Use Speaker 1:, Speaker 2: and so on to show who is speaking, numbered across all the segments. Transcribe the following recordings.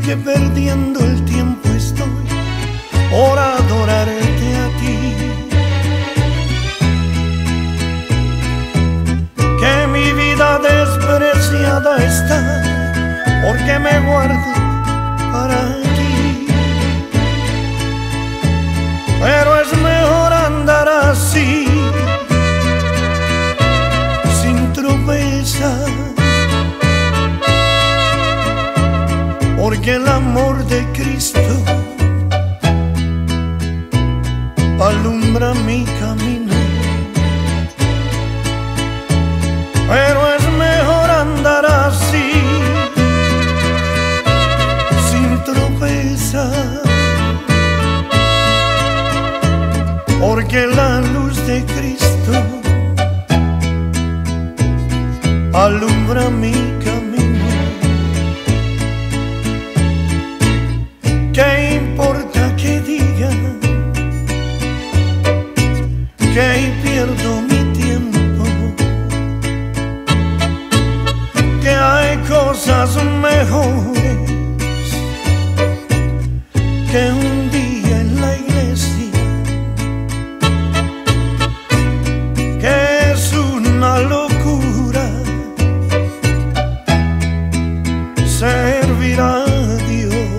Speaker 1: que perdiendo el tiempo estoy por adorarte a ti. Que mi vida despreciada está porque me guardo para ti. Pero es mejor andar así, sin tropezar, porque el amor de Cristo alumbra mi camino. Pero es mejor andar así, sin tropezar, porque la luz de Cristo alumbra mi camino. ¿Qué importa que digan que pierdo mi tiempo? Que hay cosas mejores que un día en la iglesia, que es una locura servir a Dios.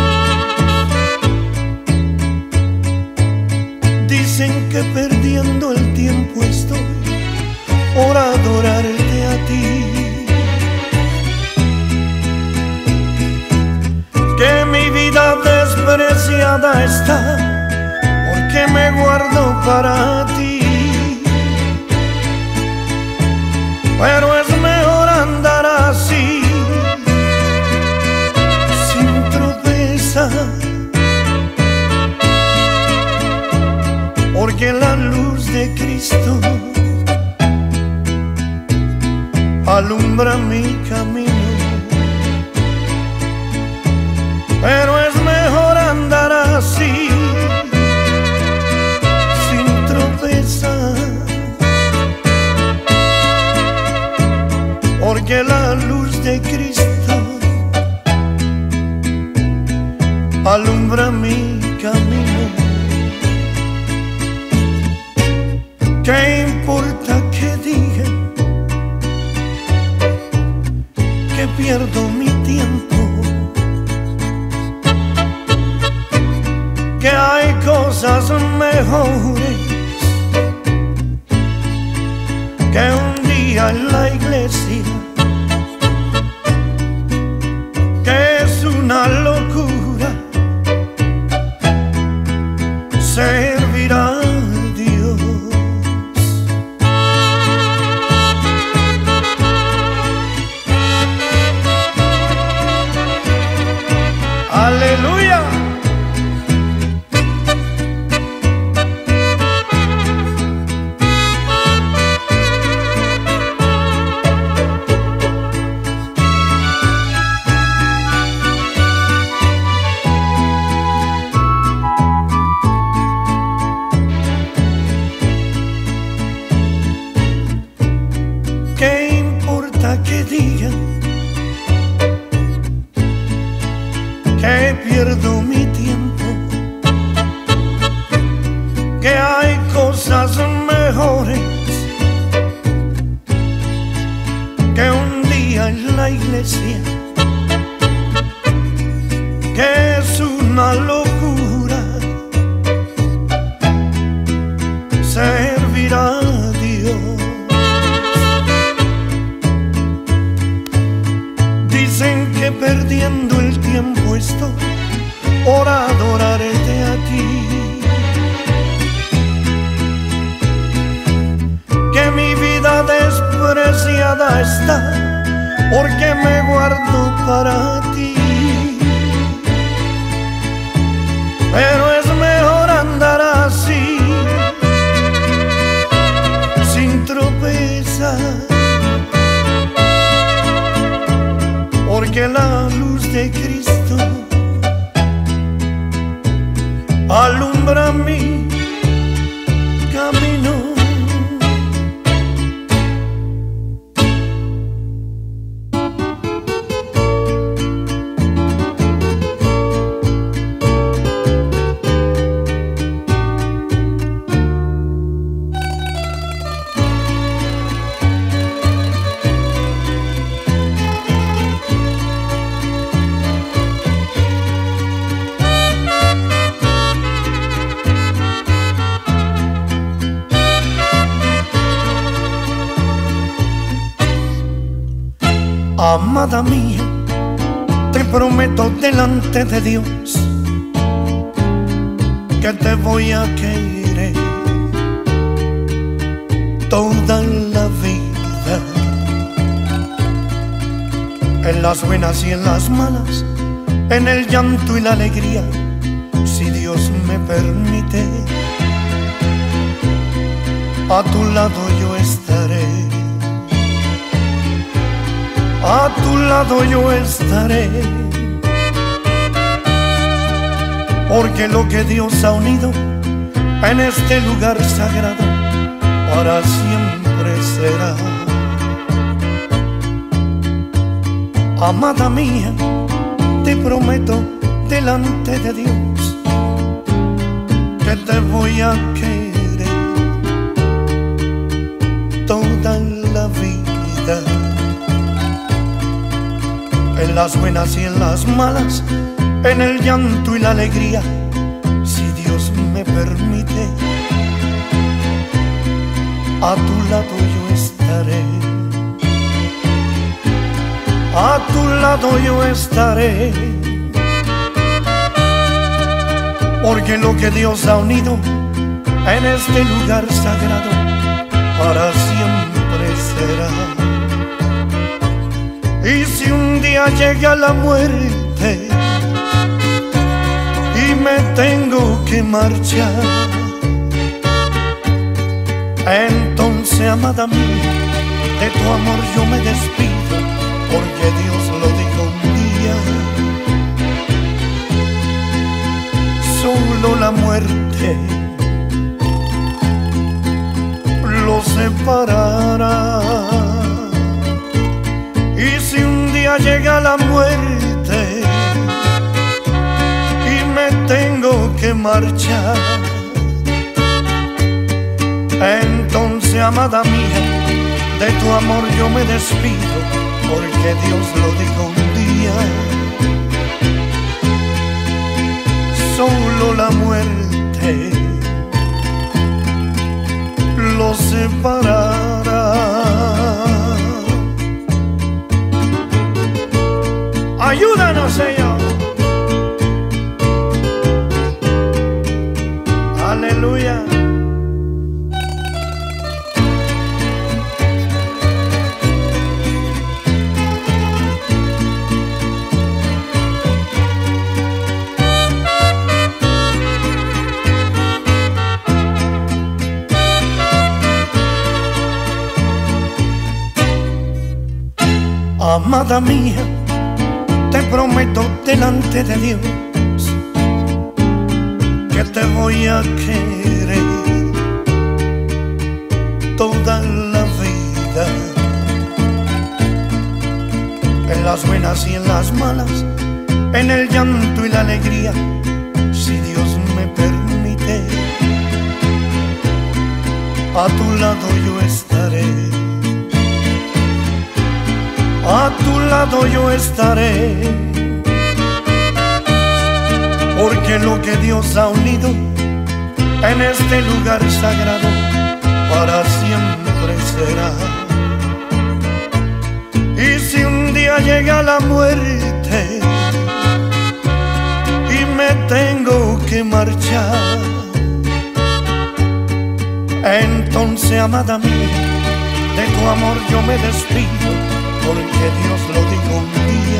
Speaker 1: Dicen que perdiendo el tiempo estoy por adorarte a ti. Que mi vida despreciada está porque me guardo para ti. Pero es mejor andar así, sin tropezar, porque la luz de Cristo alumbra mi camino. Pero es mejor andar así, sin tropezar, porque la luz de Cristo alumbra mi camino. ¿Qué importa que digan que pierdo mi tiempo? Que hay cosas mejores que un día en la iglesia, que es una locura servir a Dios. Aleluya. ¿Qué importa que digan que pierdo mi tiempo? Que hay cosas mejores que un día en la iglesia, que es una locura servir a Dios. Dicen que perdiendo el tiempo estoy por adorarte a ti. Que mi vida despreciada está porque me guardo para ti. Pero es mejor andar así, sin tropezar, porque la luz de Cristo alumbra mi camino. Amada mía, te prometo delante de Dios que te voy a querer toda la vida, en las buenas y en las malas, en el llanto y la alegría, si Dios me permite. A tu lado yo estaré, a tu lado yo estaré, porque lo que Dios ha unido en este lugar sagrado para siempre será. Amada mía, te prometo delante de Dios que te voy a querer toda la vida, en las buenas y en las malas, en el llanto y la alegría, si Dios me permite. A tu lado yo estaré, a tu lado yo estaré, porque lo que Dios ha unido en este lugar sagrado para siempre será. Y si un día llega la muerte y me tengo que marchar, entonces, amada mía, de tu amor yo me despido, porque Dios lo dijo un día. Solo la muerte lo separará. Y si un día llega la muerte y me tengo que marchar, entonces, amada mía, de tu amor yo me despido, porque Dios lo dijo un día. Solo la muerte lo separará. Ayúdanos, Señor. Aleluya. Amada mía, te prometo delante de Dios que te voy a querer toda la vida, en las buenas y en las malas, en el llanto y la alegría, si Dios me permite. A tu lado yo estaré, a tu lado yo estaré, porque lo que Dios ha unido en este lugar sagrado para siempre será. Y si un día llega la muerte y me tengo que marchar, entonces, amada mía, de tu amor yo me despido, porque Dios lo dijo un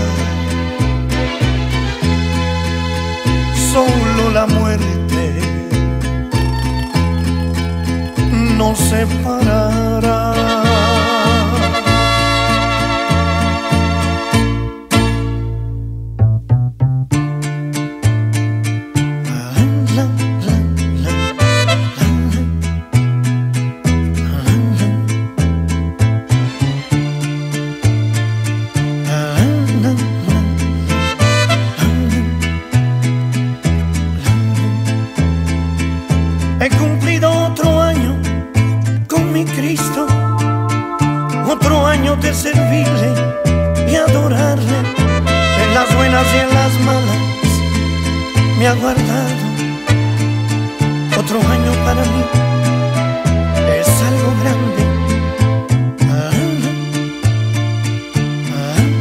Speaker 1: día. Solo la muerte nos separará. He cumplido otro año con mi Cristo, otro año de servirle y adorarle, en las buenas y en las malas me ha guardado. Otro año para mí es algo grande.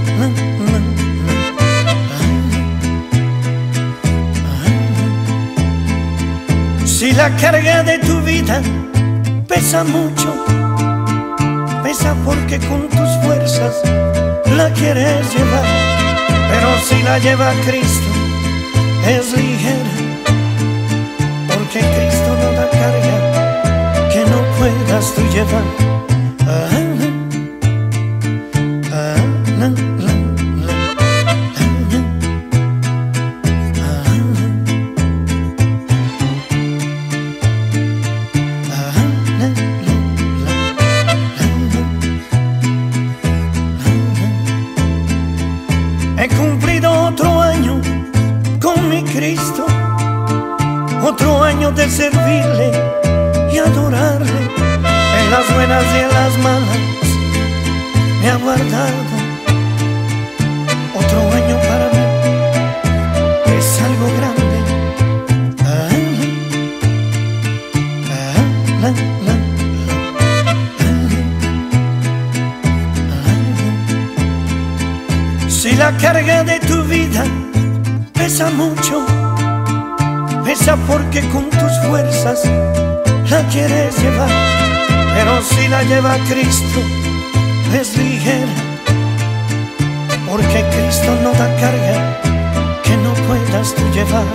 Speaker 1: la carga de tu vida pesa mucho, pesa porque con tus fuerzas la quieres llevar, pero si la lleva Cristo es ligera, porque Cristo no da carga que no puedas tú llevar. He cumplido otro año con mi Cristo, otro año de servirle y adorarle, en las buenas y en las malas me ha guardado. Otro año para mí es algo grande. Si la carga de tu vida pesa mucho, pesa porque con tus fuerzas la quieres llevar, pero si la lleva Cristo es ligera, porque Cristo no da carga que no puedas tú llevar.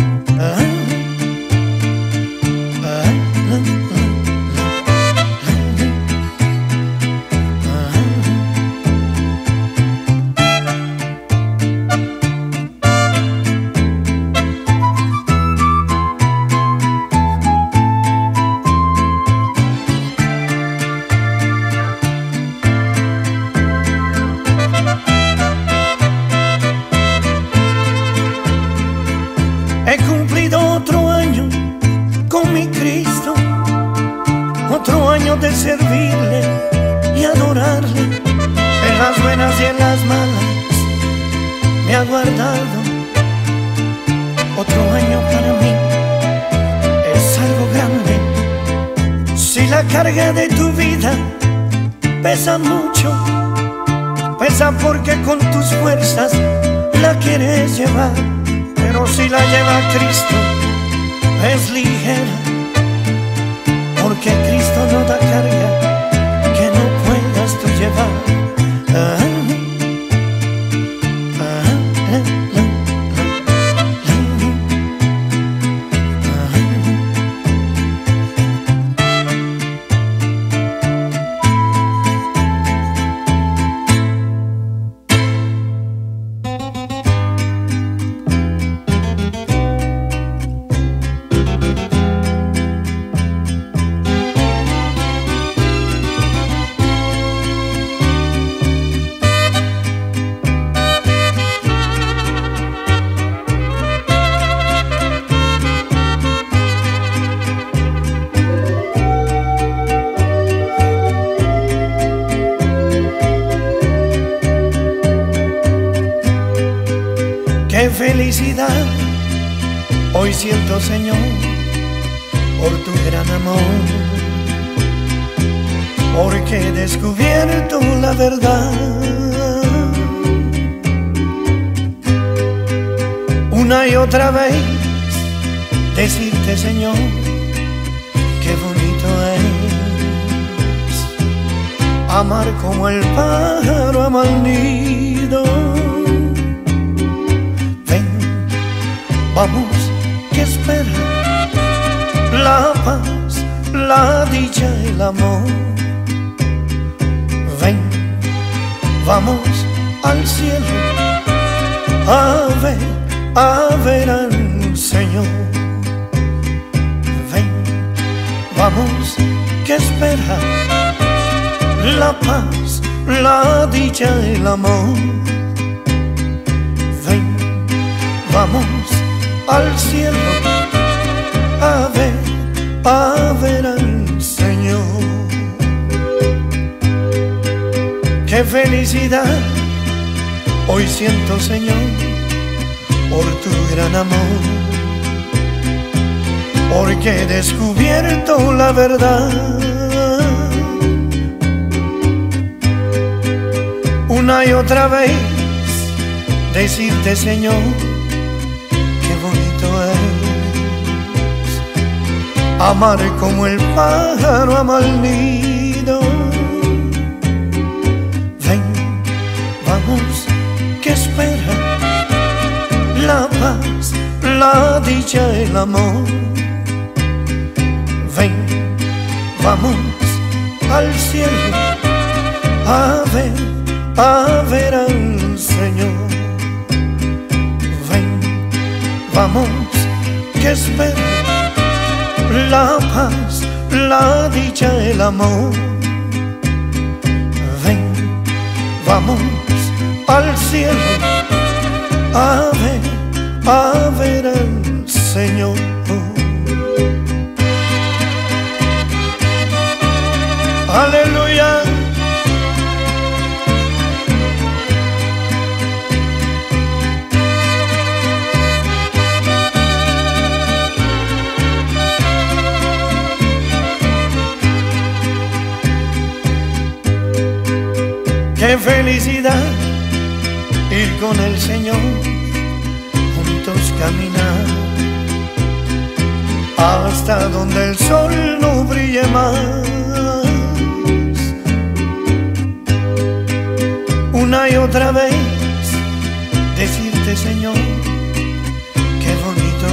Speaker 1: He cumplido otro año con mi Cristo, otro año de servirle y adorarle, en las buenas y en las malas me ha guardado. Otro año para mí es algo grande. Si la carga de tu vida pesa mucho, pesa porque con tus fuerzas la quieres llevar, pero si la lleva Cristo es ligera, porque Cristo no da carga que no puedas tú llevar. Qué felicidad hoy siento, Señor, por tu gran amor, porque he descubierto la verdad. Una y otra vez decirte, Señor, qué bonito es amar como el pájaro ama al nido. Vamos, que espera la paz, la dicha, el amor. Ven, vamos al cielo a ver al Señor. Ven, vamos, que espera la paz, la dicha, el amor. Ven, vamos al cielo a ver al Señor. Qué felicidad hoy siento, Señor, por tu gran amor, porque he descubierto la verdad. Una y otra vez decirte, Señor, qué bonito es amar como el pájaro ama el nido. Ven, vamos, ¿qué espera? La paz, la dicha, el amor. Ven, vamos al cielo a ver al Señor. Ven, vamos, ¿qué espera? La paz, la dicha, el amor. Ven, vamos al cielo a ver al Señor. Aleluya. Qué felicidad ir con el Señor, juntos caminar hasta donde el sol no brille más. Una y otra vez decirte, Señor, qué bonito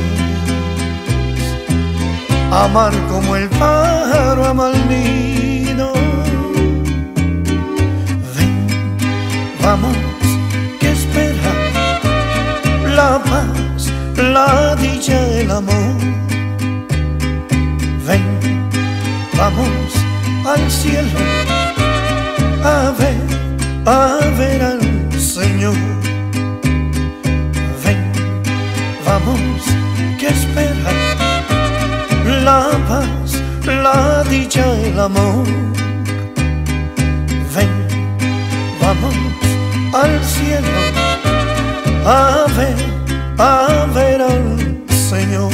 Speaker 1: es amar como el pájaro ama el nido. Vamos, ¿qué espera? La paz, la dicha, el amor. Ven, vamos al cielo a ver al Señor. Ven, vamos, ¿qué espera? La paz, la dicha, el amor. Ven, vamos al cielo a ver al Señor.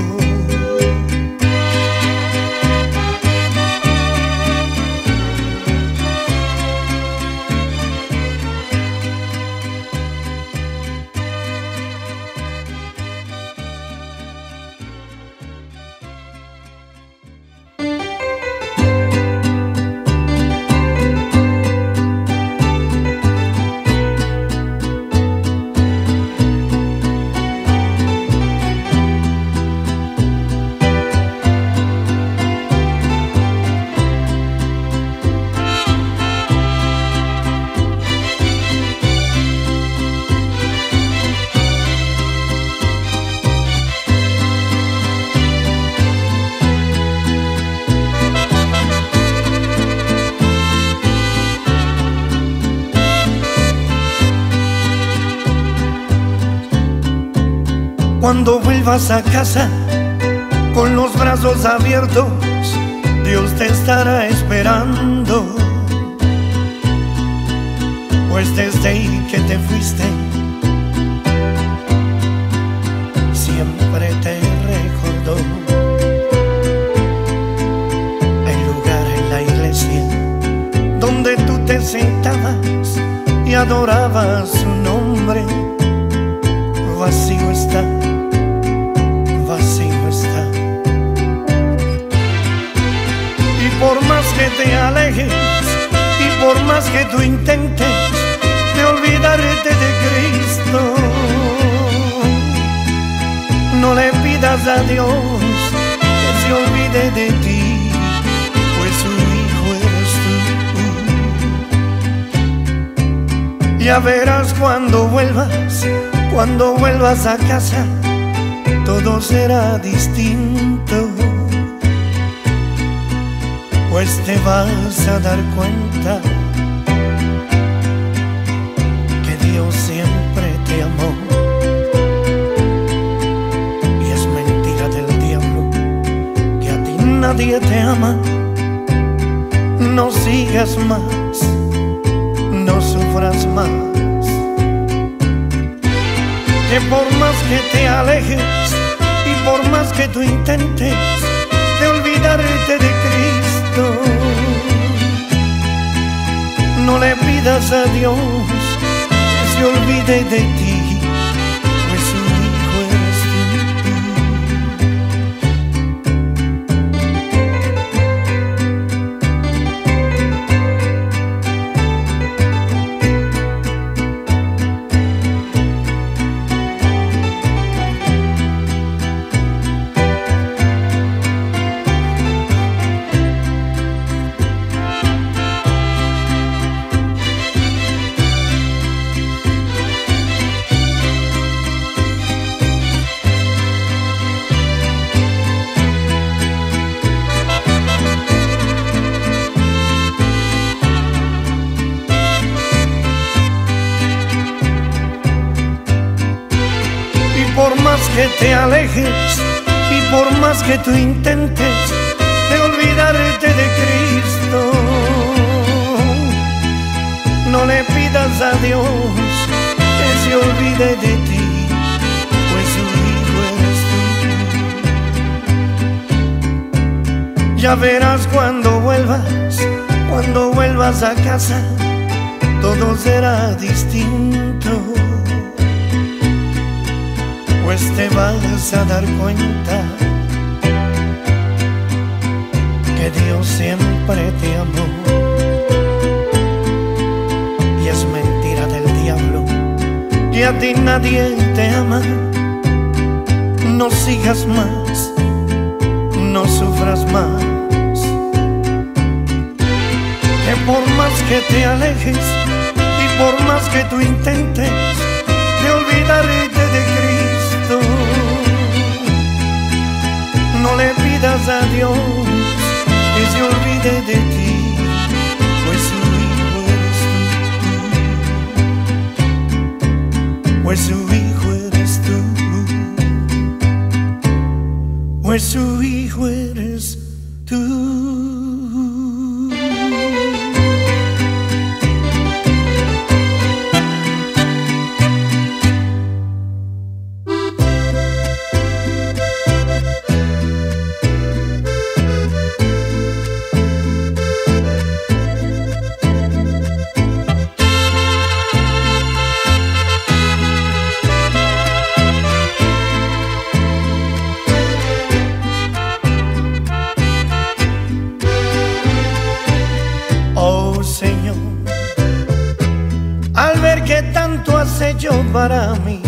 Speaker 1: Cuando vuelvas a casa con los brazos abiertos, Dios te estará esperando. Pues desde ahí que te fuiste, siempre te recordó el lugar en la iglesia donde tú te sentabas y adorabas su nombre. Vacío está, vacío está. Y por más que te alejes y por más que tú intentes de olvidarte de Cristo, no le pidas a Dios que se olvide de ti, pues su hijo eres tú. Ya verás cuando vuelvas a casa, todo será distinto, pues te vas a dar cuenta que Dios siempre te amó. Y es mentira del diablo que a ti nadie te ama. No sigas más, no sufras más, que por más que te alejes y por más que tú intentes de olvidarte de Cristo, no le pidas a Dios que se olvide de ti, pues su hijo eres tú. que te alejes y por más que tú intentes de olvidarte de Cristo, no le pidas a Dios que se olvide de ti, pues su hijo eres tú. Ya verás cuando vuelvas a casa, todo será distinto, pues te vas a dar cuenta que Dios siempre te amó. Y es mentira del diablo que a ti nadie te ama. No sigas más, no sufras más, que por más que te alejes y por más que tú intentes de olvidarte de Cristo, no le pidas a Dios que se olvide de ti, pues su hijo eres tú, pues su hijo eres tú, pues su hijo eres tú. Señor, al ver que tanto has hecho para mí,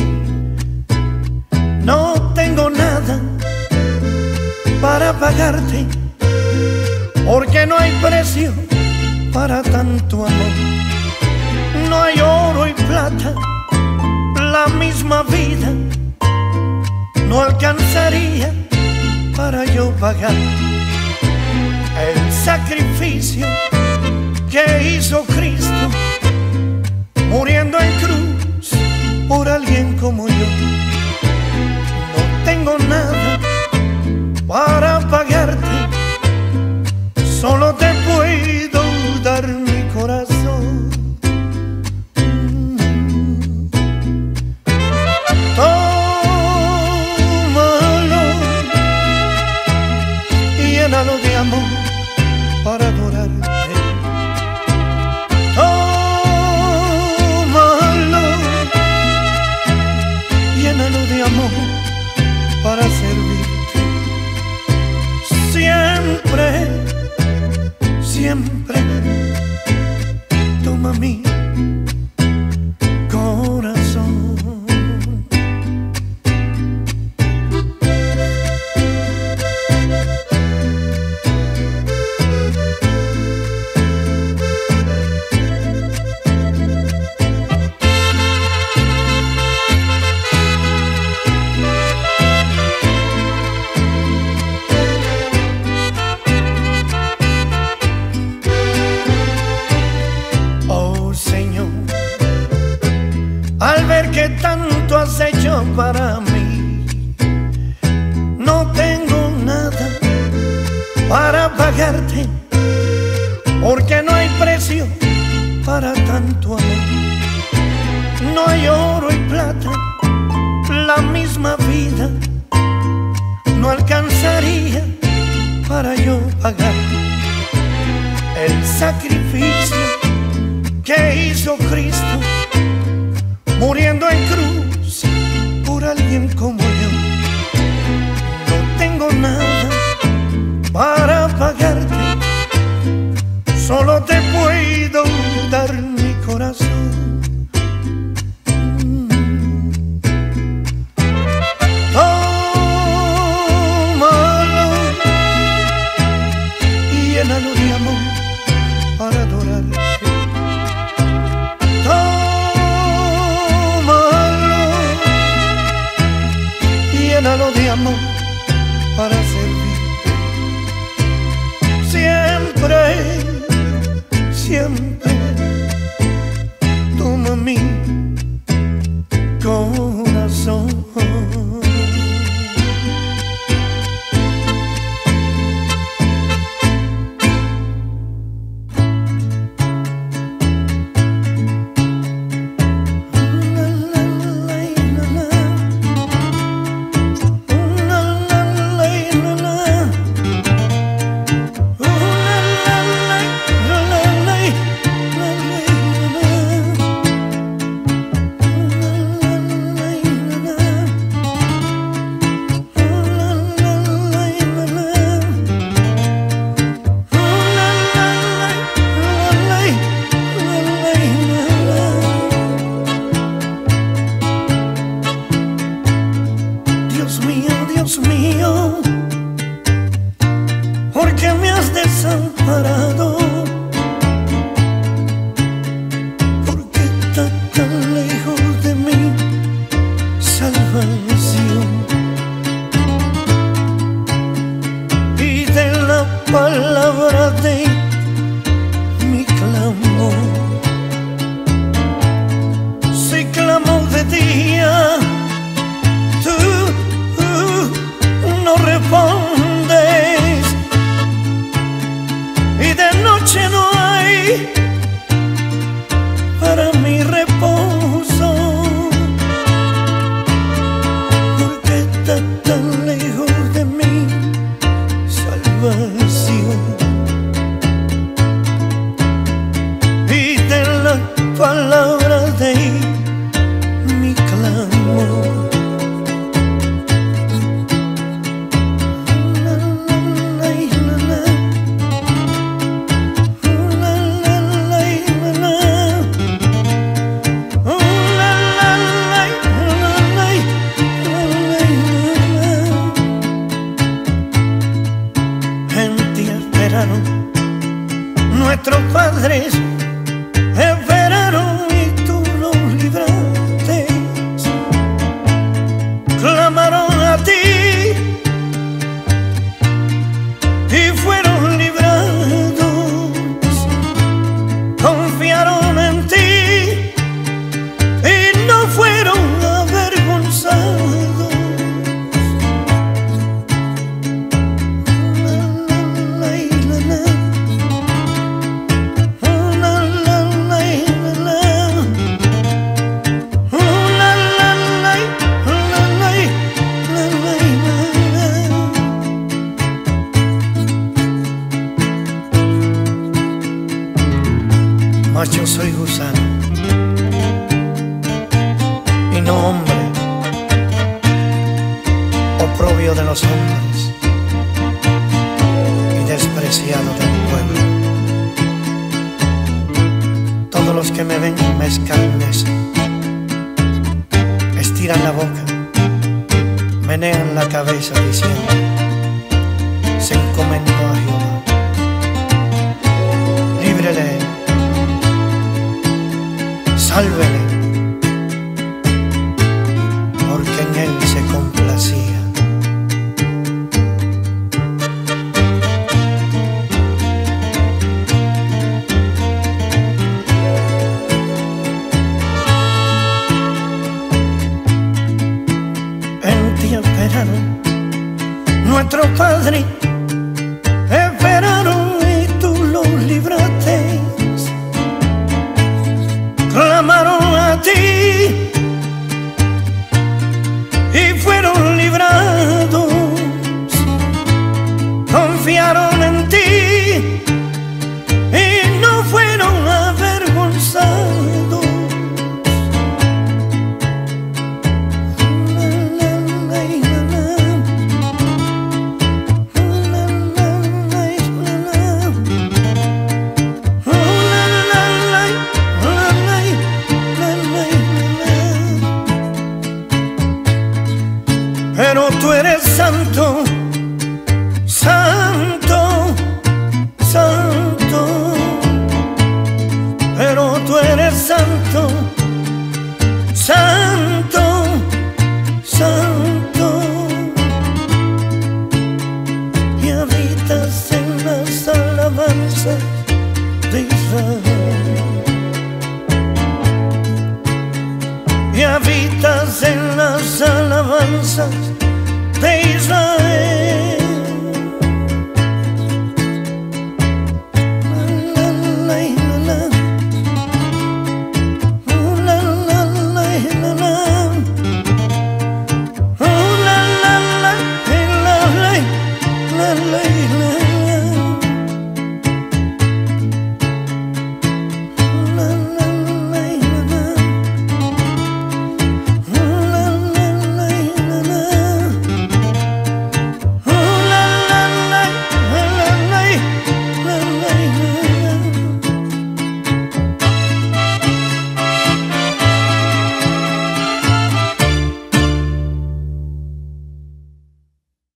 Speaker 1: no tengo nada para pagarte, porque no hay precio para tanto amor. No hay oro y plata, la misma vida no alcanzaría para yo pagar el sacrificio que hizo Cristo, muriendo en cruz por alguien como yo. No tengo nada para pagarte, solo te puedo dar mi corazón. Tómalo y llénalo de amor para adorarte. Llénalo de amor para servirte. Siempre, siempre toma mi corazón. Al ver que tanto has hecho para mí, no tengo nada para pagarte, porque no hay precio para tanto amor. No hay oro y plata, la misma vida no alcanzaría para yo pagar el sacrificio que hizo Cristo, muriendo en cruz por alguien como yo. No tengo nada para pagarte, solo te puedo dar mi corazón. Tómalo y llénalo de amor para adorarte. Llénalo de amor para servirte. Siempre, siempre toma mi corazón. los hombres y despreciado del pueblo. Todos los que me ven me escarnecen, estiran la boca, menean la cabeza diciendo: se encomendó a Jehová. Líbrele, sálvele, porque en él se complacía. En ti esperaron nuestro Padre, esperaron y tú los libraste. Clamaron a ti y fueron librados. Confiaron en ti y no fueron avergonzados. Pero tú eres santo, santo, santo. Pero tú eres santo, santo, santo. Y habitas en las alabanzas de Israel. Y habitas en las alabanzas de Israel.